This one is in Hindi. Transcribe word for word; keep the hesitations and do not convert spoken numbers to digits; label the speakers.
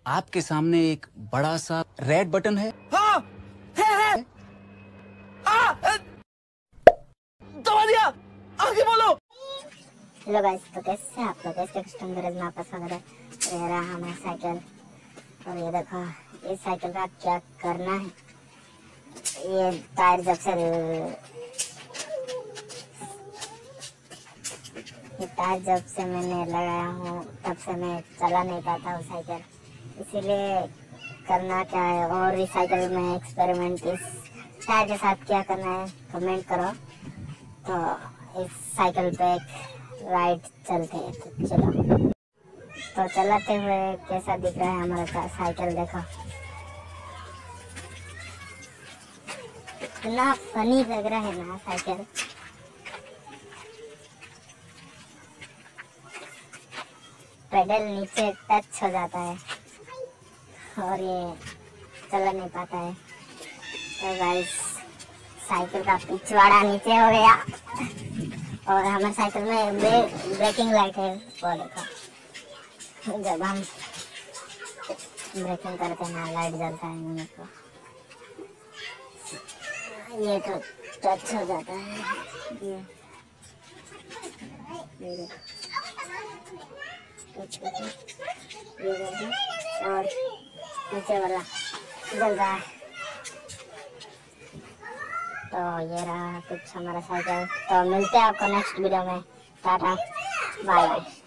Speaker 1: आपके सामने एक बड़ा सा रेड बटन है।
Speaker 2: हाँ, है, है। आ, दबा दिया। आगे बोलो।
Speaker 3: हेलो गाइस, तो कैसे हैं आप लोग? कैसे कस्टम गैरेज में आपका स्वागत है। ये रहा हमारा साइकिल और ये देखो, इस साइकिल का क्या करना है। ये टायर जब से ये टायर जब से मैंने लगाया हूँ तब से मैं चला नहीं पाता हूँ साइकिल, इसीलिए करना क्या है और इस साइकिल में एक्सपेरिमेंट इस टायर के साथ क्या करना है कमेंट करो। तो इस साइकिल पे एक राइड चलते हैं, तो चलो। तो चलाते हुए कैसा दिख रहा है हमारा साइकिल, देखो इतना फनी लग रहा है ना साइकिल। पेडल नीचे टच हो जाता है और ये चला नहीं पाता है। तो गाइस, साइकिल का पिछवाड़ा नीचे हो गया और हमारे साइकिल में ब्रे, ब्रेकिंग लाइट है, वो देखो। जब हम ब्रेकिंग करते हैं ना, लाइट जलता है मुझे को। ये तो टच हो जाता है, ये ये और नीचे वाला जल रहा है। तो ये रहा कुछ हमारा साइकिल। तो मिलते हैं आपको नेक्स्ट वीडियो में। Tata, bye bye.